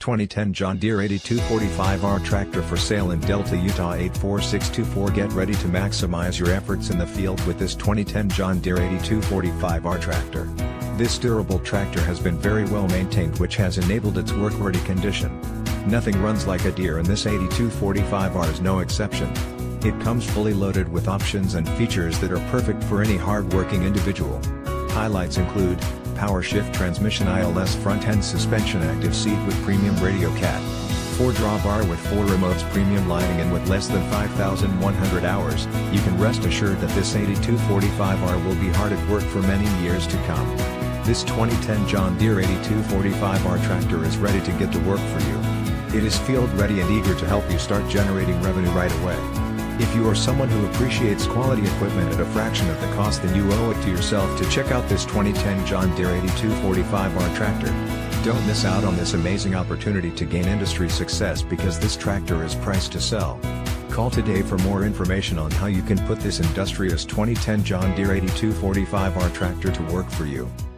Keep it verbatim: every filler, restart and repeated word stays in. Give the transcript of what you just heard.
twenty ten John Deere eighty-two forty-five R tractor for sale in Delta, Utah eight four six two four. Get ready to maximize your efforts in the field with this twenty ten John Deere eighty-two forty-five R tractor. This durable tractor has been very well maintained, which has enabled its work-ready condition. Nothing runs like a Deere, and this eighty-two forty-five R is no exception. It comes fully loaded with options and features that are perfect for any hard-working individual. Highlights include power shift transmission, I L S front end suspension, active seat with premium radio cat, four drawbar with four remotes, premium lighting, and with less than five thousand one hundred hours, you can rest assured that this eighty-two forty-five R will be hard at work for many years to come. This twenty ten John Deere eighty-two forty-five R tractor is ready to get to work for you. It is field ready and eager to help you start generating revenue right away. If you are someone who appreciates quality equipment at a fraction of the cost, then you owe it to yourself to check out this twenty ten John Deere eighty-two forty-five R tractor. Don't miss out on this amazing opportunity to gain industry success, because this tractor is priced to sell. Call today for more information on how you can put this industrious twenty ten John Deere eighty-two forty-five R tractor to work for you.